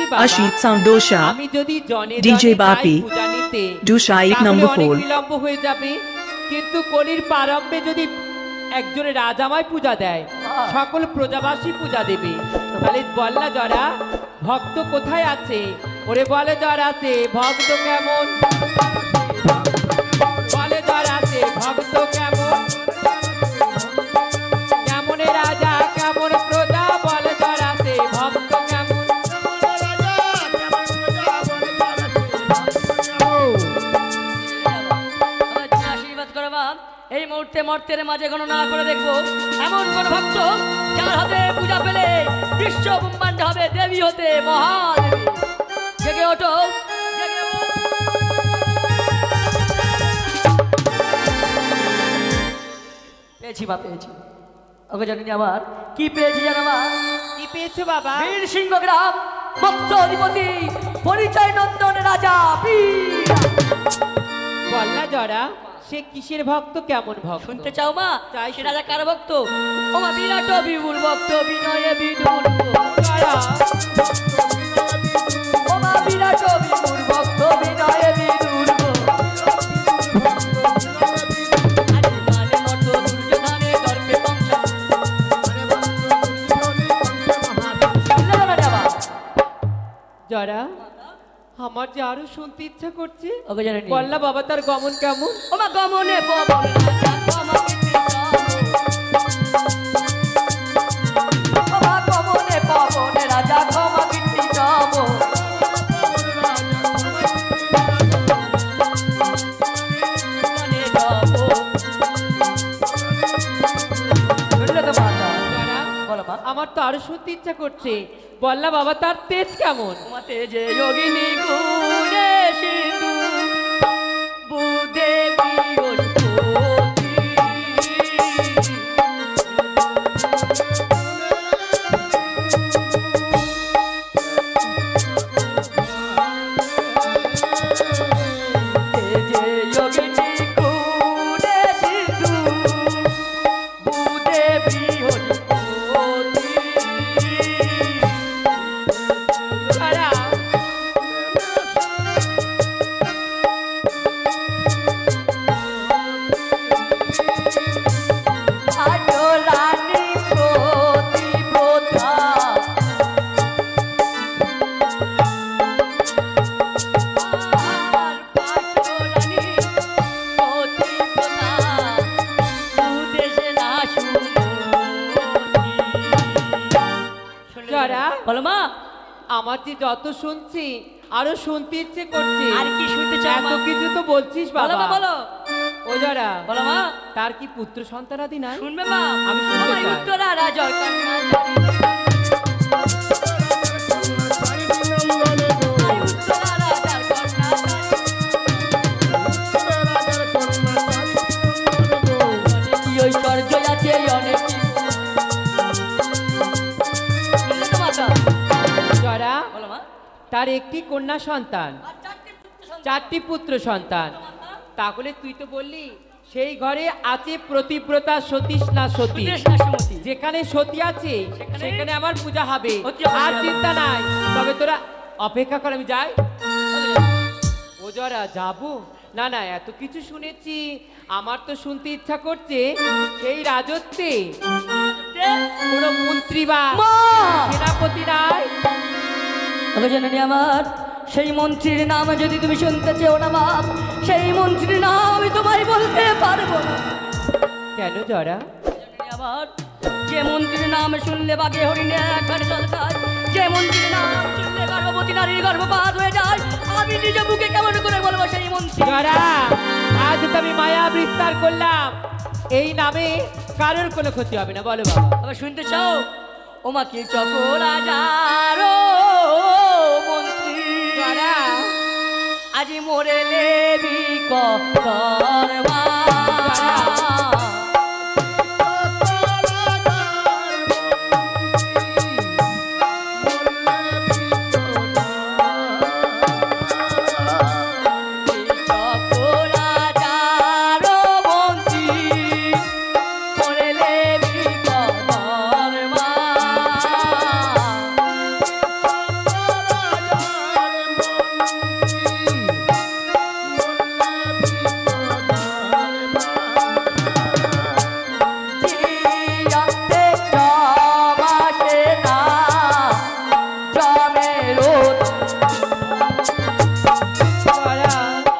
Ashit Soundosha, আমি যদি জনে DJ জনে Bapi, যাই পূজা নিতে, Dusha এক তাহলে নম্বর অনেক পোল। বিলম্ব হয়ে যাবে। কিন্তু কলির প্রারম্ভে যদি একজনের রাজামাই পূজা দেয়, সকল প্রজাবাসী পূজা দেবে। তাহলে বল না জরা, ভক্ত কোথায় আছে? ওরে বলে জরা আছে, ভক্ত কেমন? বলে জরা আছে, ভক্ত কেমন? কেমন রাজা কেমন প্রজা? বলে জরা আছে, ভক্ত কেমন? আশীর্বাদ করবা এই মুহূর্তে মর্তের মাঝে গণনা করে দেখবো এমন কোন ভক্ত যার হাতে পূজা পেলে বিশ্ব ব্রহ্মাণ্ড হবে দেবী হতে মহাদেবী। জেগে ওঠো, জেগে ওঠো। পেয়েছি বা পেয়েছি, ওকে জানি আবার কি পেয়েছি জানো মা? কি পেয়েছো বাবা? বীর সিংহ গ্রাম মৎস্য অধিপতি পরিচয় নন্দন রাজা বীর। বল না জরা, সে কিসের ভক্ত, কেমন ভক্ত? শুনতে চাও মা? চাই। সে রাজা কার ভক্ত? ও মা বিরাট বিপুল ভক্ত বিনয়ে বিদুর। জরা, ও মা বিরাট বিপুল ভক্ত বিনয়ে বিদুর। জরা, আমার যে আরো শুনতে ইচ্ছা করছে। ওকে জানি বল না বাবা, তার গমন কেমন? ও মা গমনে পবনে রাজা ক্ষমা কীর্তি যাব। ও মা গমনে পবনে রাজা ক্ষমা কীর্তি যাব। মনে যাব। শুনলে তো মাতা? জরা, বলো মা। আমার তো আরো শুনতে ইচ্ছা করছে। বল না বাবা, তার তেজ কেমন? তোমাতে যে যোগিনী গুণে সিন্ধু বুধে জরা, বলো মা। আমার যে যত শুনছি আরো শুনতে ইচ্ছে করছে। আর কি শুনতে চাও এত মা? কিছু তো বলছিস বলো বাবা। মা, বলো। ও জরা, বলো মা। তার কি পুত্র সন্তানাদি নাই? শুনবে মা? আমি শুনতে আমার চাই। উত্তরা রাজার কন্যা জানি। আমার উত্তরা রাজার কন্যা জানি। কি ঐশ্বর্য আছে অনেক। শুনলে তো মাতা? জরা, বলো মা। তার একটি কন্যা সন্তান, আর চারটি পুত্র সন্তান। চারটি পুত্র সন্তান। তাহলে তুই তো বললি সেই ঘরে আছে প্রতিব্রতা সতীশ না সতী। সুদেশ না সুমতি। যেখানে সতী আছে সেখানে আমার পূজা হবে, অতি অবশ্যই আর হবে। চিন্তা নাই। তবে তোরা অপেক্ষা কর, আমি যাই। ও জরা, যাবো না? না, এত কিছু শুনেছি, আমার তো শুনতে ইচ্ছা করছে সেই রাজত্বে কোনো মন্ত্রী বা মা! সেনাপতি নাই। তবে জেনে আমার সেই মন্ত্রীর নাম যদি তুমি শুনতে চেও না মা, সেই মন্ত্রীর নাম আমি তোমায় বলতে পারবো না। কেন জরা? জেনে আমার যে মন্ত্রীর নাম শুনলে বাঘে হরিণে একবার জল খায়, যে মন্ত্রীর নাম শুনলে গর্ভবতী নারীর গর্ভপাত হয়ে যায়, আমি নিজে মুখে কেমন করে বলবো সেই মন্ত্রী? জরা, আজ তো আমি মায়া বিস্তার করলাম, এই নামে কারোর কোনো ক্ষতি হবে না। বলো বাবা। তবে শুনতে চাও? ও মা কি চকর রাজার মন্ত্রী জরা, আজি মোরে লেবি করবা। মেরো জরা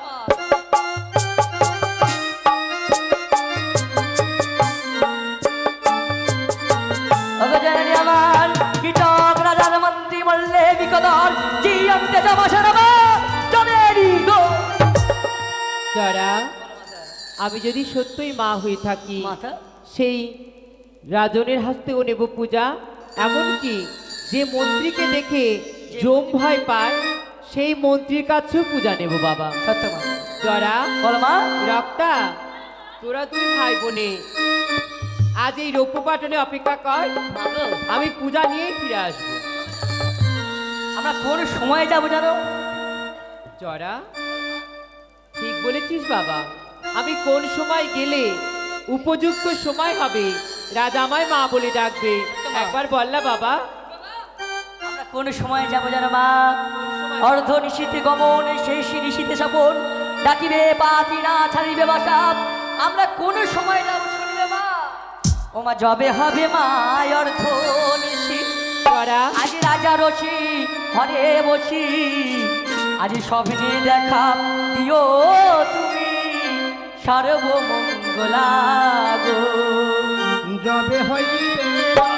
অগজননী আমার কীটক রাজার মন্ত্রী বললে বিকদর জিয়ন্তে জমাশরমা জনেরি গো জরা আমি যদি সত্যই মা হয়ে থাকি মাতা সেই রাজনের হাতেও নেব পূজা, এমনকি যে মন্ত্রীকে দেখে জম ভয় পায় সেই মন্ত্রীর কাছেও পূজা নেব বাবা। সত্য মা জরা বলো মা রক্তা, তোরা দুই ভাই বোনে আজ এই রৌপ্যপাটনে অপেক্ষা কর, মা গো, আমি পূজা নিয়েই ফিরে আসবো। আমরা কোন সময় যাবো জানো? জরা ঠিক বলেছিস বাবা, আমি কোন সময় গেলে উপযুক্ত সময় হবে রাজা আমায় মা বলে ডাকবে, একবার বললা বাবা। আমরা কোন সময় যাবো জানো মা? অর্ধ নিশীতে গমন শেষ নিশীতে সপন ডাকিবে পাতি না ছাড়িবে বাসা। আমরা কোন সময় যাবো শুনবে মা? ও মা যবে হবে মা অর্ধ নিশী জরা আজ রাজা রসি ঘরে বসি আজ স্বপ্নে দেখা দিও তুমি সর্বমঙ্গলা গো। যবে হইবে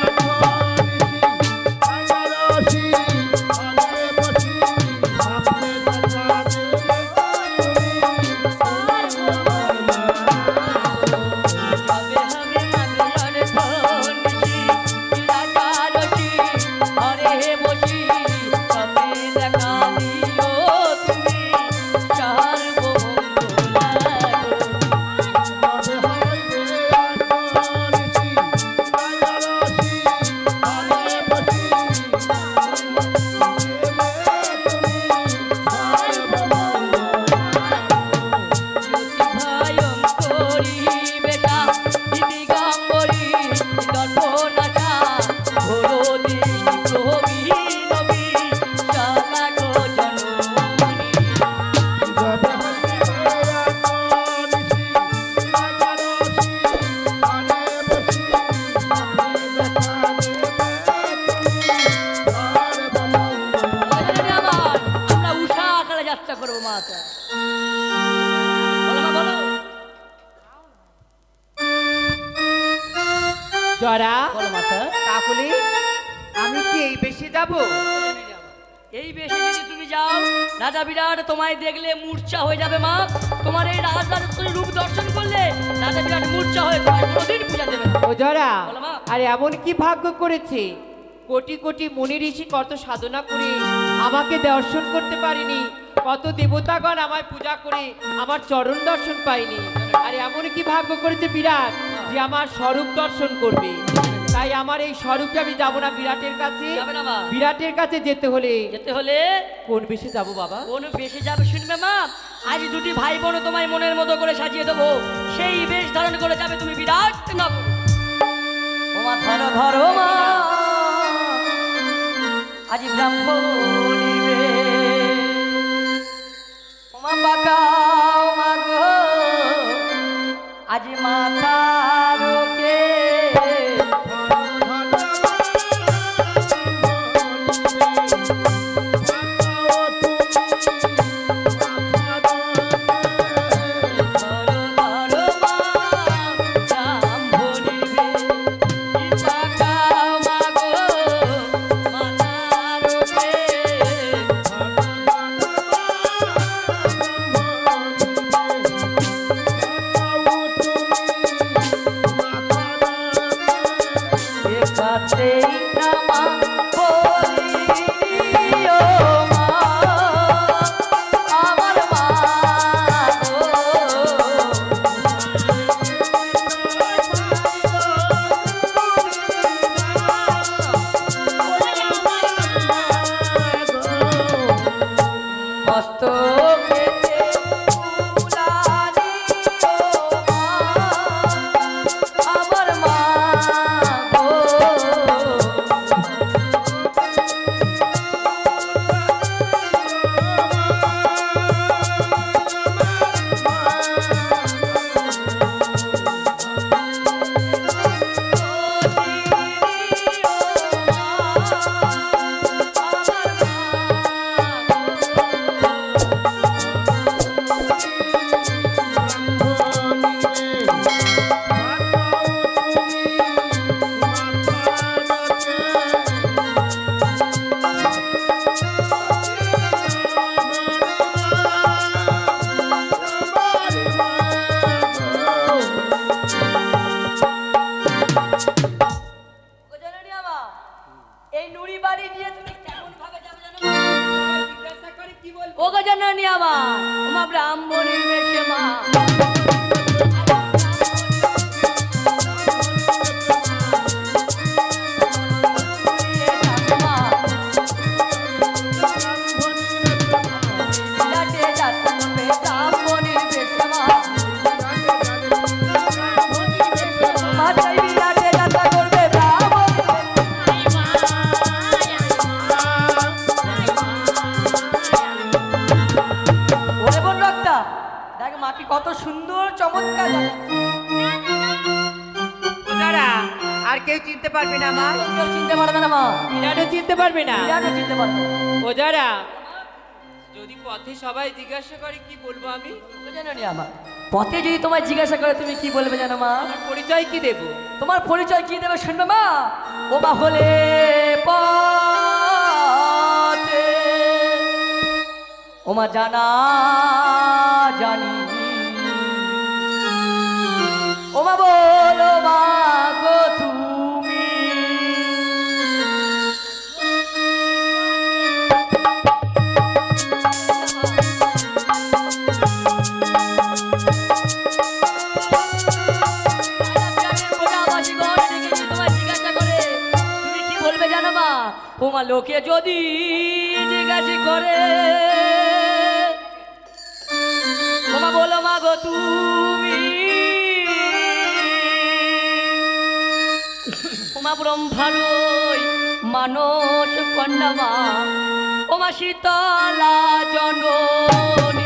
জরা বলো মাতা। তাহলে আমি কি এই বেশে যাব? এই বেশে যদি তুমি যাও রাজা বিরাট তোমায় দেখলে মূর্ছা হয়ে যাবে মা। তোমার এই রাজরাজেশ্বরী রূপ দর্শন করলে রাজা বিরাট মূর্ছা হয়ে তোমায় কোনোদিন পূজা দেবে না। ও জরা বলো মা। আর এমন কি ভাগ্য করেছে, কোটি কোটি মুনি ঋষি কত সাধনা করে আমাকে দর্শন করতে পারিনি, কত দেবতাগণ আমায় পূজা করে আমার চরণ দর্শন পাইনি, আর এমন কি ভাগ্য করেছে বিরাট যে আমার স্বরূপ দর্শন করবে। তাই আমার এই স্বরূপে আমি যাব না বিরাটের কাছে। যাবে না মা? বিরাটের কাছে যেতে হলে কোন বেশে যাব বাবা? কোন বেশে যাবে শুনবে মা? আজ দুটি ভাই বোন তোমায় মনের মতো করে সাজিয়ে দেবো, সেই বেশ ধারণ করে যাবে তুমি বিরাট নগর। ও মা ধরো ধরো মা আজ ব্রাহ্মণী ও মা বাঁকাও মা গো আজ মাথার কে গো জননী আমার ওমা ব্রাহ্মণীর বেশে মা কত সুন্দর চমৎকার আর কেউ চিনতে পারবে না মা কেউ চিনতে পারবে না মা বিরাটও চিনতে পারবে না বিরাটও চিনতে পারবে ওজারা যদি পথে সবাই জিজ্ঞাসা করে কি বলবো আমি জানো নি আমার পথে যদি তোমায় জিজ্ঞাসা করে তুমি কি বলবে জানো মা আমার পরিচয় কি দেব তোমার পরিচয় কি দেবে শুনবে মা ও মা হলে পথে ও মা জানা জানি ও মা বলো মা গো তুমি তোমার লোকে যদি জিজ্ঞাসা করে তোমা বলো মা গো তুমি তোমা ব্রহ্মারই মানস কন্যা মা ওমা শীতলা জননী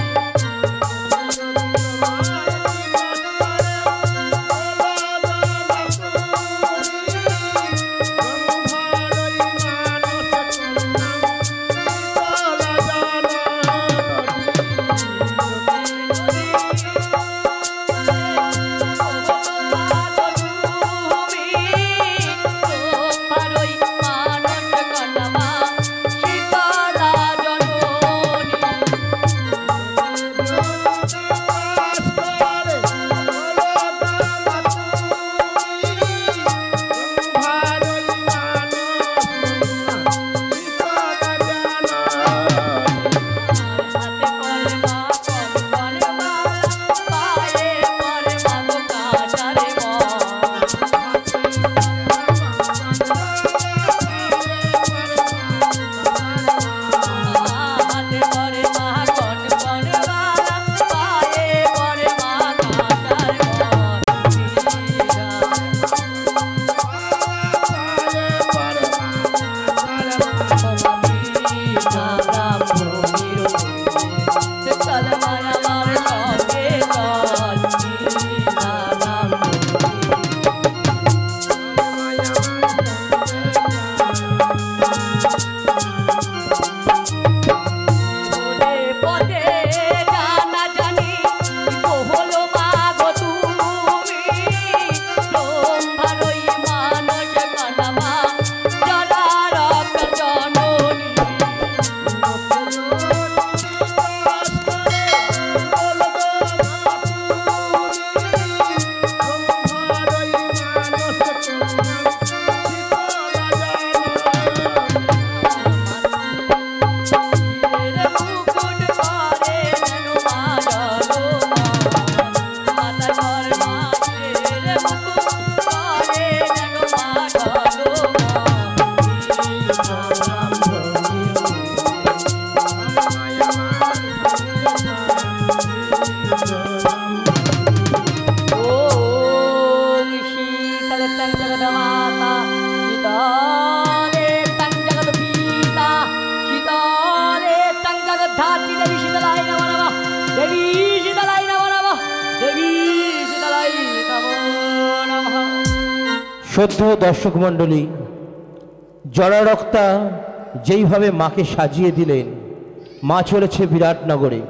শ্রদ্ধেয় দর্শক মণ্ডলী, জরারক্তা যেইভাবে মাকে সাজিয়ে দিলেন, মা চলেছে বিরাটনগরে।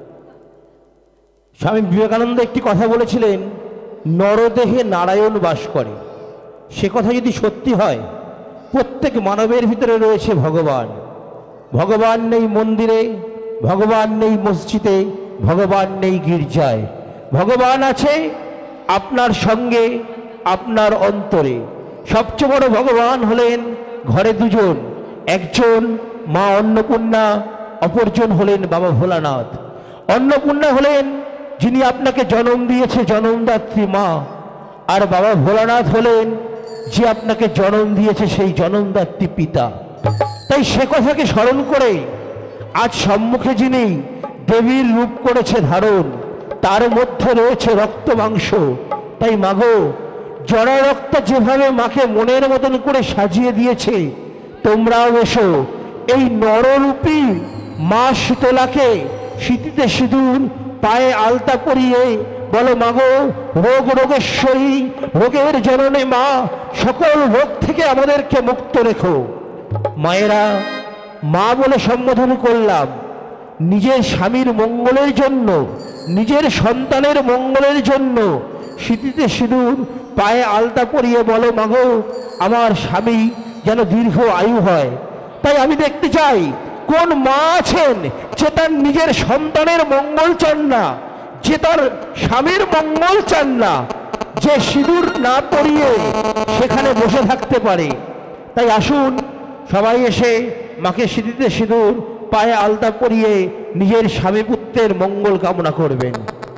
স্বামী বিবেকানন্দ একটি কথা বলেছিলেন, নরদেহে নারায়ণ বাস করে। সে কথা যদি সত্যি হয়, প্রত্যেক মানবের ভিতরে রয়েছে ভগবান। ভগবান নেই মন্দিরে, ভগবান নেই মসজিদে, ভগবান নেই গির্জায়। ভগবান আছে আপনার সঙ্গে, আপনার অন্তরে। সবচেয়ে বড় ভগবান হলেন ঘরে দুজন, একজন মা অন্নপূর্ণা, অপরজন হলেন বাবা ভোলানাথ। অন্নপূর্ণা হলেন যিনি আপনাকে জন্ম দিয়েছে, জন্মদাত্রী মা। আর বাবা ভোলানাথ হলেন যে আপনাকে জন্ম দিয়েছে, সেই জন্মদাত্রী পিতা। তাই সে কথাকে স্মরণ করে আজ সম্মুখে যিনি দেবীর রূপ করেছে ধারণ, তার মধ্যে রয়েছে রক্ত মাংস। তাই মাগো, জরা রক্ত যেভাবে মাকে মনের মতন করে সাজিয়ে দিয়েছে, তোমরাও এসো এই নররূপী মা শীতলাকে শীতিতে সিঁদুর, পায়ে আলতা পরিয়ে বলো মাগো, রোগ রোগেশ্বরী, রোগের জননী মা, সকল রোগ থেকে আমাদেরকে মুক্ত রেখো। মায়েরা, মা বলে সম্বোধন করলাম, নিজের স্বামীর মঙ্গলের জন্য, নিজের সন্তানের মঙ্গলের জন্য শীতিতে সিঁদুর, পায়ে আলতা পরিয়ে বলো মাগো, আমার স্বামী যেন দীর্ঘ আয়ু হয়। তাই আমি দেখতে চাই কোন মা আছেন যে তার নিজের সন্তানের মঙ্গল চান না, যে তার স্বামীর মঙ্গল চান না, যে সিঁদুর না পরিয়ে সেখানে বসে থাকতে পারে। তাই আসুন সবাই এসে মাকে শীতিতে সিঁদুর, পায়ে আলতা পরিয়ে নিজের স্বামী পুত্রের মঙ্গল কামনা করবেন।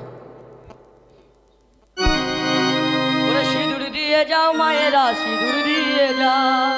সিঁদুর দিয়ে যাও মায়েরা, সিঁদুর দিয়ে যাও,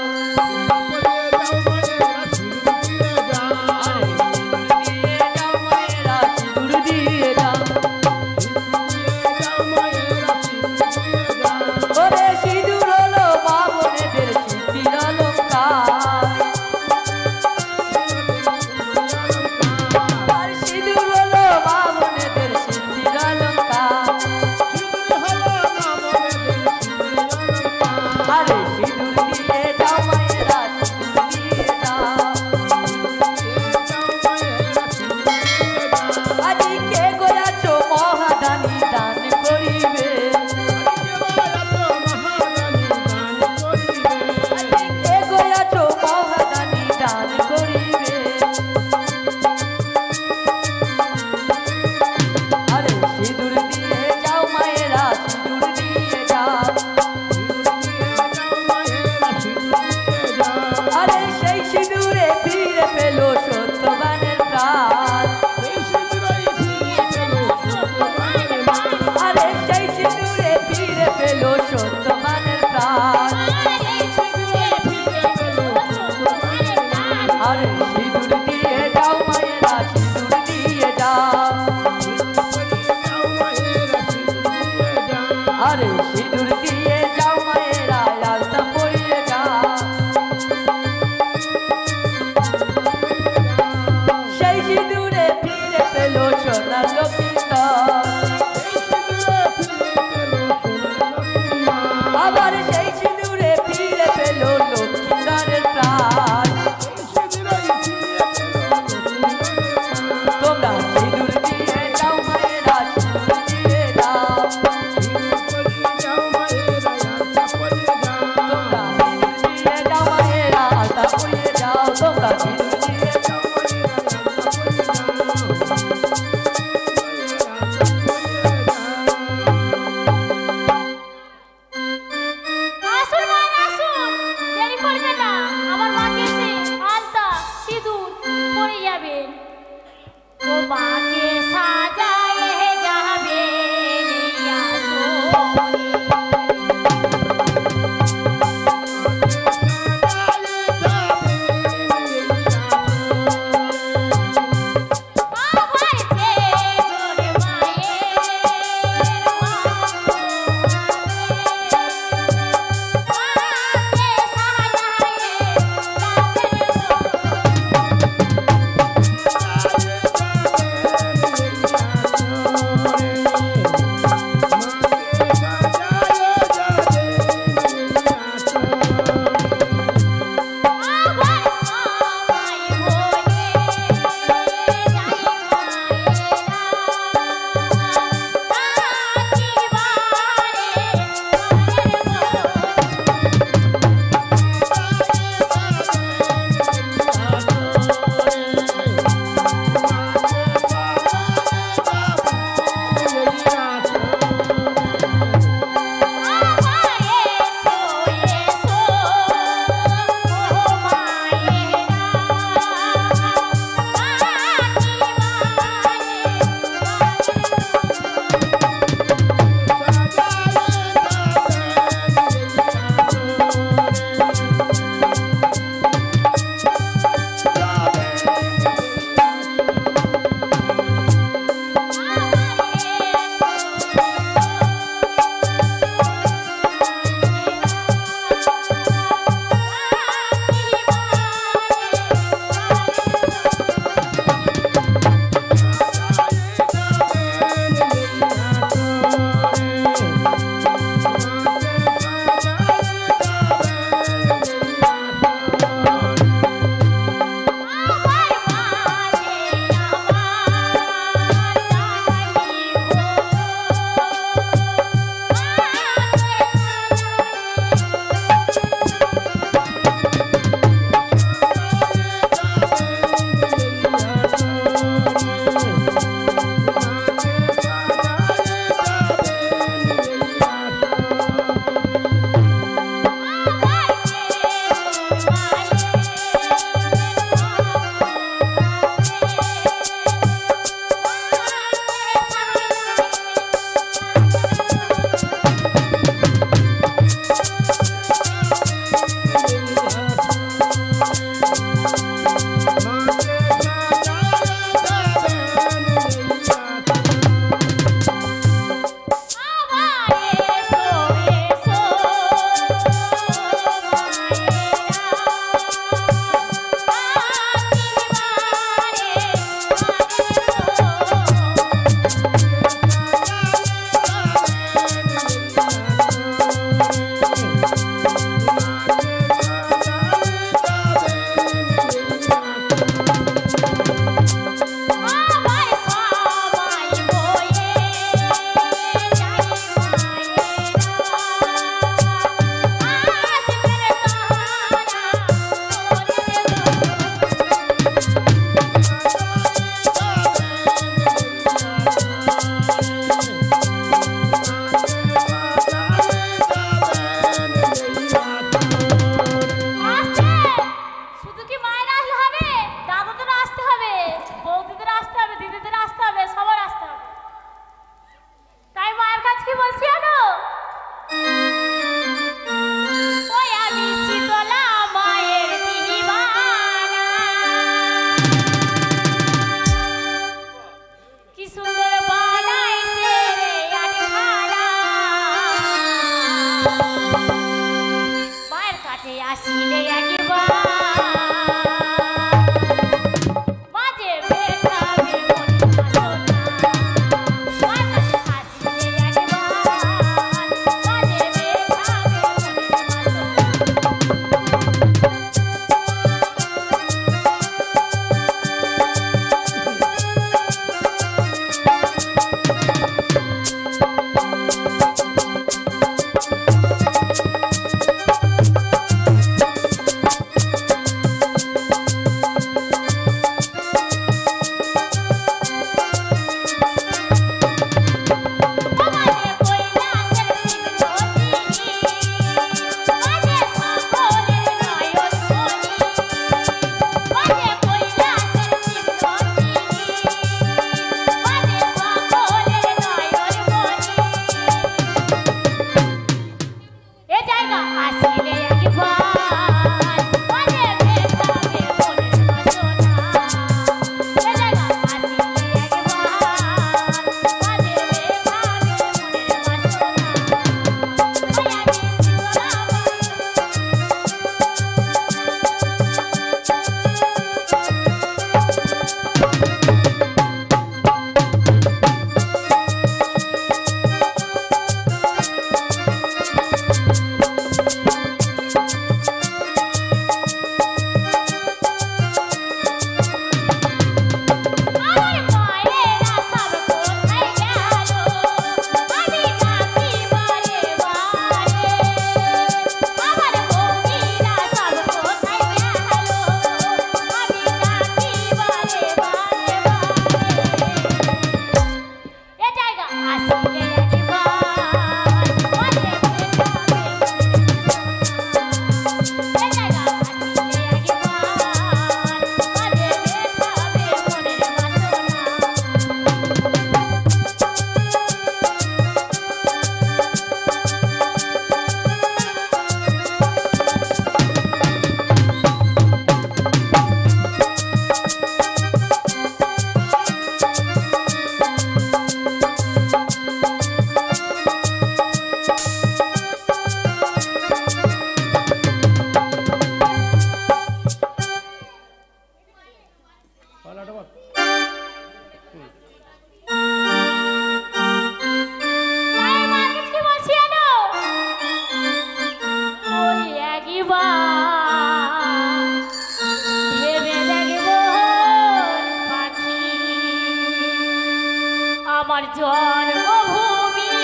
আমার জন্মভূমি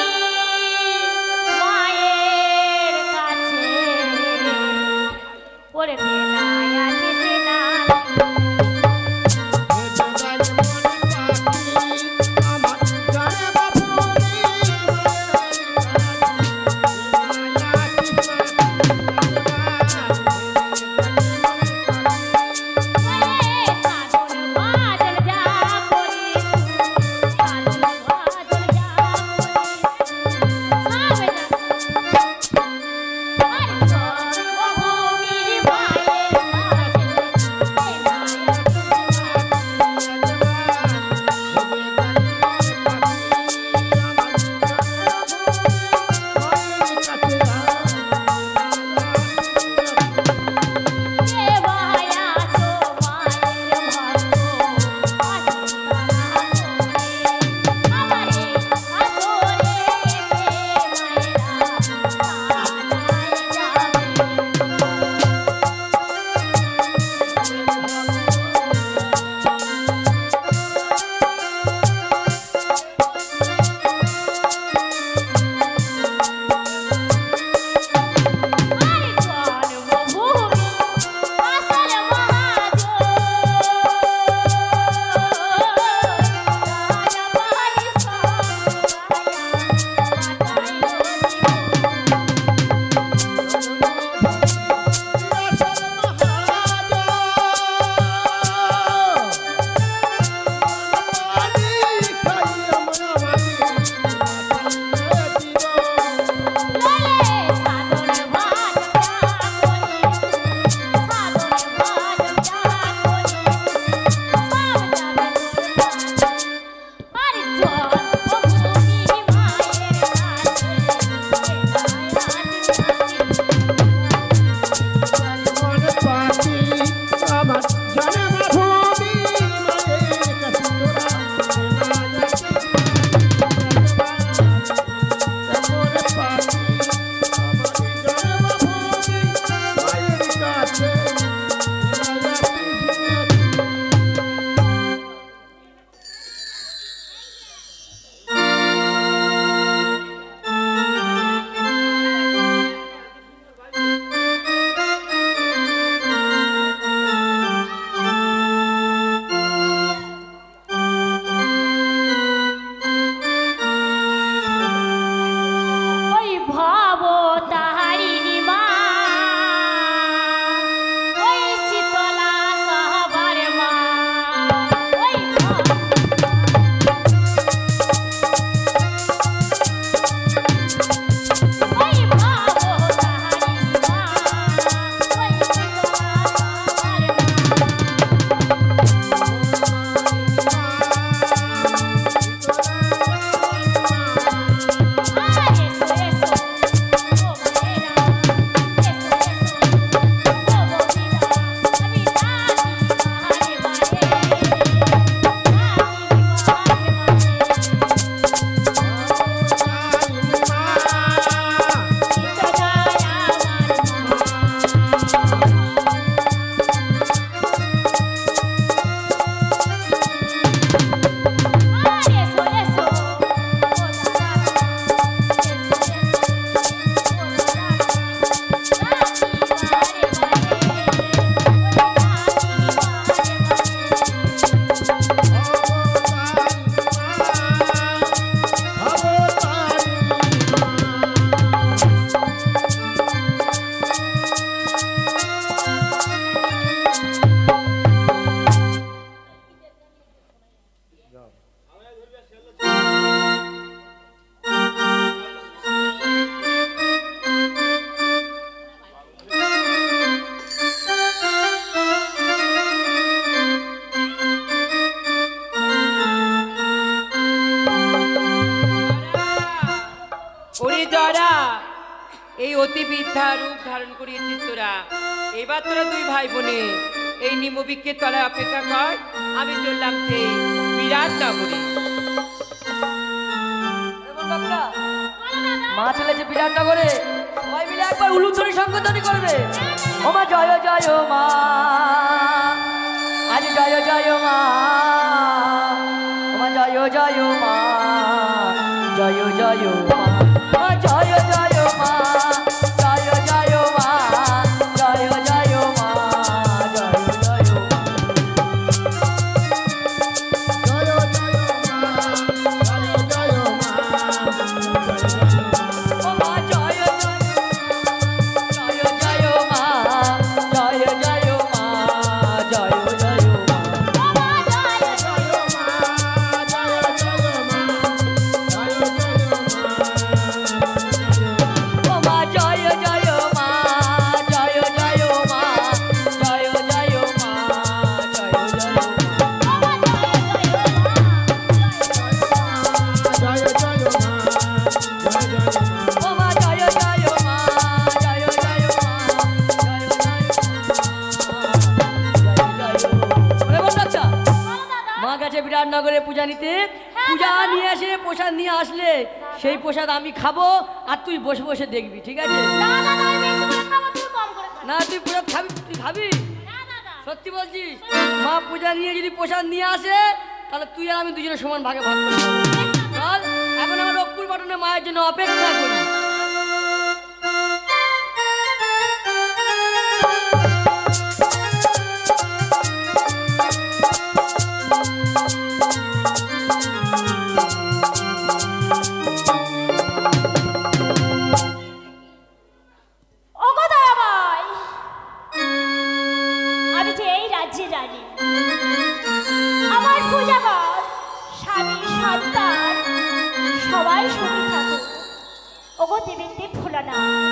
মায়ের কাছে ওরে দেনায় আছে সে না এই অতি বৃদ্ধা রূপ ধারণ করিয়েছিস তোরা। এবার তোরা দুই ভাই বোনে এই নিমবৃক্ষের তলায় অপেক্ষা কর, আমি চললাম সেই বিরাট নগরে। মা চলেছে বিরাটনগরে, সবাই মিলে একবার উলুধ্বনি সংকীর্তন করবে। ও মা জয় জয় মা, আজ জয় জয় মা, ও মা জয় জয় মা, জয় জয় মা, ও জয় জয় মা, জয় জয় মা, জয় জয় মা, জয় জয় বিরাটনগরে পূজা নিতে। পূজা নিয়ে আসে, প্রসাদ নিয়ে আসলে সেই প্রসাদ আমি খাবো আর তুই বসে বসে দেখবি, ঠিক আছে? না তুই প্রসাদ খাবি, তুই খাবি, সত্যি বলছি। মা পূজা নিয়ে যদি প্রসাদ নিয়ে আসে তাহলে তুই আর আমি দুজনের সমান ভাগে ভাগ করে খাবো। চল এখন আমার রক্তপুর পাটনে মায়ের জন্য অপেক্ষা করি। সবাই সুখী থাকুক। ওগো দেবেন দেব ভোলানাথ,